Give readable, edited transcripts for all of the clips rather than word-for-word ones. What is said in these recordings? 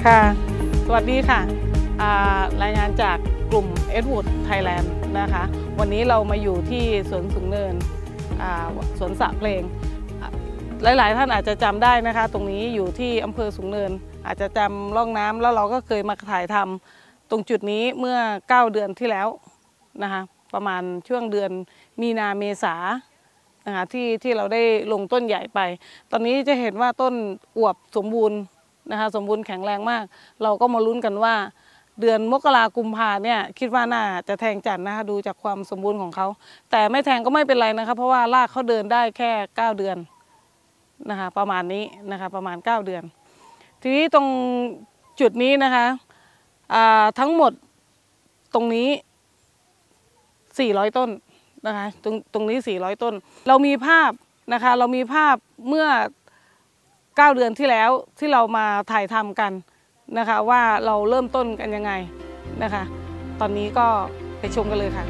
ค่ะสวัสดีค่ะรายงานจากกลุ่ม Edwood Thailand นะคะวันนี้เรามาอยู่ที่สวนสูงเนินสวนสระเพลงหลายๆท่านอาจจะจำได้นะคะตรงนี้อยู่ที่อำเภอสูงเนินอาจจะจำร่องน้ำแล้วเราก็เคยมาถ่ายทำตรงจุดนี้เมื่อ9 เดือนที่แล้วนะคะประมาณช่วงเดือนมีนาเมษานะคะที่เราได้ลงต้นใหญ่ไปตอนนี้จะเห็นว่าต้นอวบสมบูรณ์นะคะสมบูรณ์แข็งแรงมากเราก็มาลุ้นกันว่าเดือนมกรากุมภาเนี่ยคิดว่าน่าจะแทงจันทร์นะคะดูจากความสมบูรณ์ของเขาแต่ไม่แทงก็ไม่เป็นไรนะคะเพราะว่ารากเขาเดินได้แค่9 เดือนนะคะประมาณนี้นะคะประมาณ9 เดือนทีนี้ตรงจุดนี้นะคะทั้งหมดตรงนี้400 ต้นนะคะตรงนี้400 ต้นเรามีภาพนะคะเรามีภาพเมื่อ9 เดือนที่แล้วที่เรามาถ่ายทำกันนะคะว่าเราเริ่มต้นกันยังไงนะคะตอนนี้ก็ไปชมกันเลยค่ะ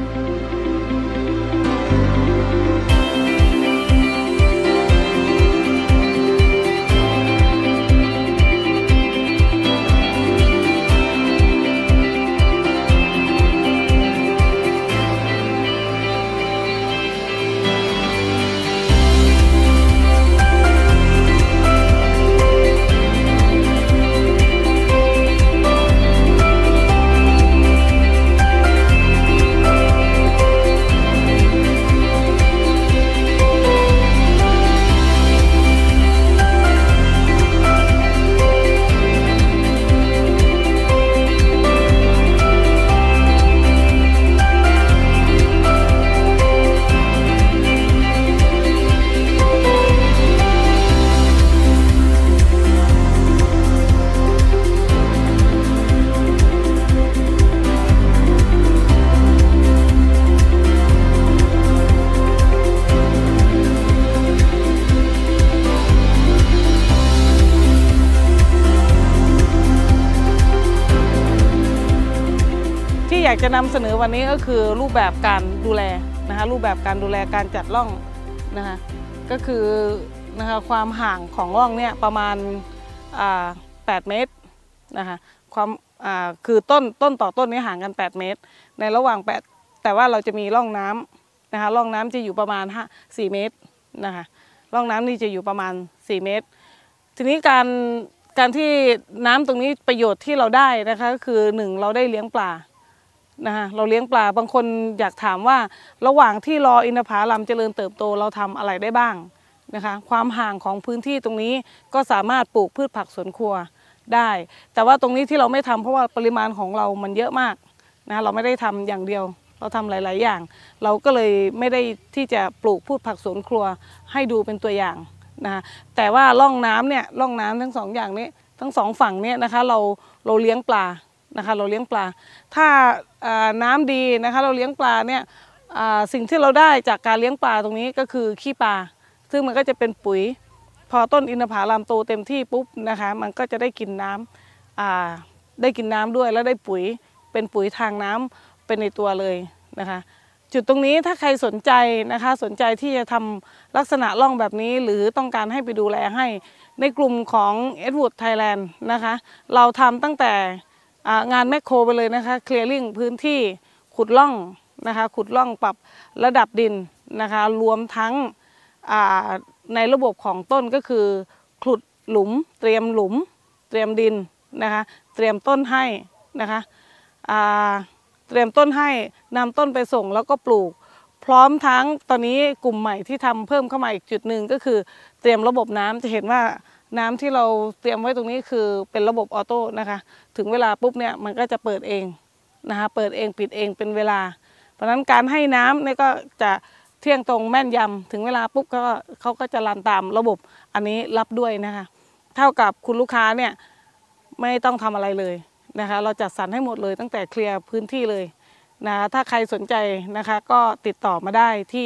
อยากจะนำเสนอวันนี้ก็คือรูปแบบการดูแลนะคะรูปแบบการดูแลการจัดร่องนะคะก็คือนะคะความห่างของร่องเนี่ยประมาณ8 เมตรนะคะความคือต้นต่อต้นนี้ห่างกัน8 เมตรในระหว่างแต่ว่าเราจะมีร่องน้ำนะคะร่องน้ำจะอยู่ประมาณ4 เมตรนะคะร่องน้ำนี่จะอยู่ประมาณ4 เมตรทีนี้การที่น้ำตรงนี้ประโยชน์ที่เราได้นะคะก็คือ1เราได้เลี้ยงปลานะคะเราเลี้ยงปลาบางคนอยากถามว่าระหว่างที่รออินทผลัมเจริญเติบโตเราทำอะไรได้บ้างนะคะความห่างของพื้นที่ตรงนี้ก็สามารถปลูกพืชผักสวนครัวได้แต่ว่าตรงนี้ที่เราไม่ทำเพราะว่าปริมาณของเรามันเยอะมากนะเราไม่ได้ทำอย่างเดียวเราทำหลายๆอย่างเราก็เลยไม่ได้ที่จะปลูกพืชผักสวนครัวให้ดูเป็นตัวอย่างนะแต่ว่าร่องน้ำเนี่ยร่องน้ำทั้ง2 อย่างนี้ทั้ง2 ฝั่งเนี่ยนะคะเราเลี้ยงปลานะคะเราเลี้ยงปลาถ้าน้ำดีนะคะเราเลี้ยงปลาเนี่ยสิ่งที่เราได้จากการเลี้ยงปลาตรงนี้ก็คือขี้ปลาซึ่งมันก็จะเป็นปุ๋ยพอต้นอินทผลัมโตเต็มที่ปุ๊บนะคะมันก็จะได้กินน้ำได้กินน้ำด้วยแล้วได้ปุ๋ยเป็นปุ๋ยทางน้ำเป็นในตัวเลยนะคะจุดตรงนี้ถ้าใครสนใจนะคะสนใจที่จะทำลักษณะร่องแบบนี้หรือต้องการให้ไปดูแลให้ในกลุ่มของ Edwood Thailand นะคะเราทำตั้งแต่งานแมคโครไปเลยนะคะเคลียร์ลิ่งพื้นที่ขุดร่องนะคะขุดร่องปรับระดับดินนะคะรวมทั้งในระบบของต้นก็คือขุดหลุมเตรียมหลุมเตรียมดินนะคะเตรียมต้นให้นะคะเตรียมต้นให้นำต้นไปส่งแล้วก็ปลูกพร้อมทั้งตอนนี้กลุ่มใหม่ที่ทำเพิ่มเข้ามาอีกจุดหนึ่งก็คือเตรียมระบบน้ำจะเห็นว่าน้ำที่เราเตรียมไว้ตรงนี้คือเป็นระบบออโต้นะคะถึงเวลาปุ๊บเนี่ยมันก็จะเปิดเองนะคะเปิดเองปิดเองเป็นเวลาเพราะฉะนั้นการให้น้ำเนี่ยก็จะเที่ยงตรงแม่นยำถึงเวลาปุ๊บเขาก็จะรันตามระบบอันนี้รับด้วยนะคะเท่ากับคุณลูกค้าเนี่ยไม่ต้องทำอะไรเลยนะคะเราจัดสรรให้หมดเลยตั้งแต่เคลียร์พื้นที่เลยนะถ้าใครสนใจนะคะก็ติดต่อมาได้ที่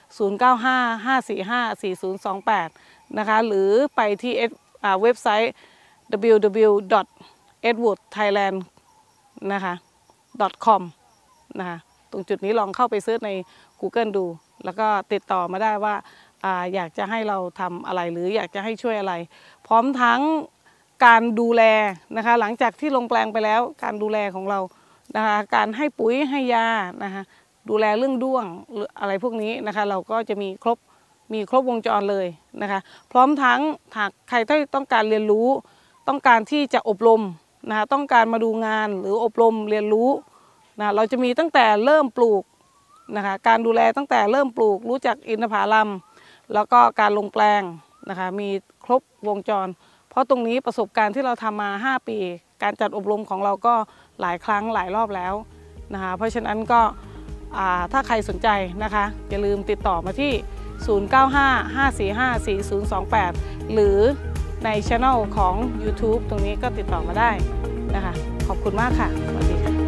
0955454028 นะคะหรือไปที่เว็บไซต์ www.edwoodthailand นะคะ .com นะคะตรงจุดนี้ลองเข้าไปเซิร์ชใน Google ดูแล้วก็ติดต่อมาได้ว่าอยากจะให้เราทำอะไรหรืออยากจะให้ช่วยอะไรพร้อมทั้งการดูแลนะคะหลังจากที่ลงแปลงไปแล้วการดูแลของเรานะคะการให้ปุ๋ยให้ยานะคะดูแลเรื่องด้วงหรืออะไรพวกนี้นะคะเราก็จะมีครบวงจรเลยนะคะพร้อมทั้งหากใครที่ต้องการเรียนรู้ต้องการที่จะอบรมนะคะต้องการมาดูงานหรืออบรมเรียนรู้นะเราจะมีตั้งแต่เริ่มปลูกนะคะการดูแลตั้งแต่เริ่มปลูกรู้จักอินทผลัมแล้วก็การลงแปลงนะคะมีครบวงจรเพราะตรงนี้ประสบการณ์ที่เราทำมา5 ปีการจัดอบรมของเราก็หลายครั้งหลายรอบแล้วนะคะเพราะฉะนั้นก็ถ้าใครสนใจนะคะอย่าลืมติดต่อมาที่ 0955454028 หรือใน channel ของ YouTube ตรงนี้ก็ติดต่อมาได้นะคะขอบคุณมากค่ะสวัสดีค่ะ